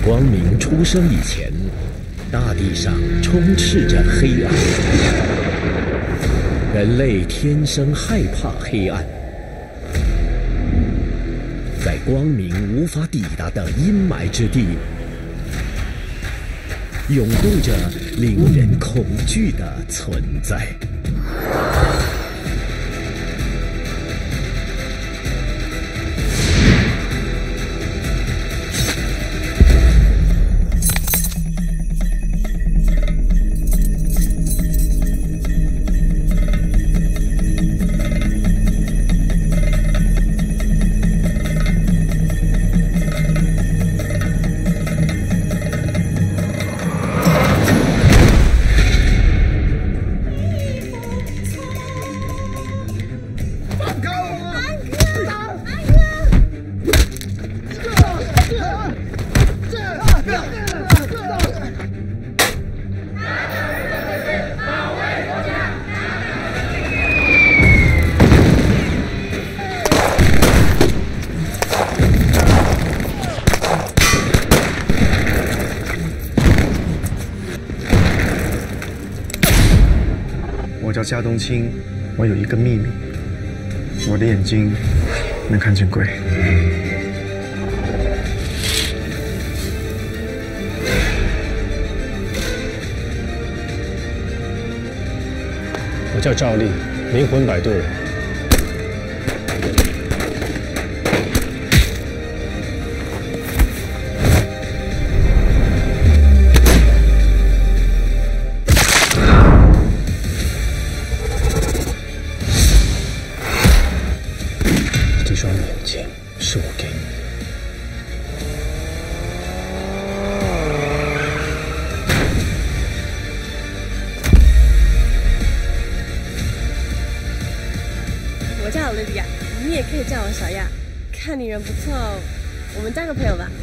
光明出生以前，大地上充斥着黑暗，人类天生害怕黑暗。在光明无法抵达的阴霾之地，涌动着令人恐惧的存在。 我叫夏冬青，我有一个秘密，我的眼睛能看见鬼。 我叫赵丽，灵魂摆渡。这双眼睛是我给你的。 我叫莉莉亚，你也可以叫我小亚。看你人不错，我们当个朋友吧。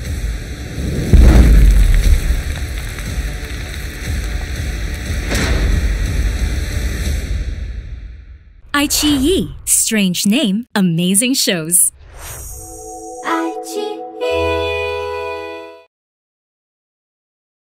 iQiyi, strange name, amazing shows.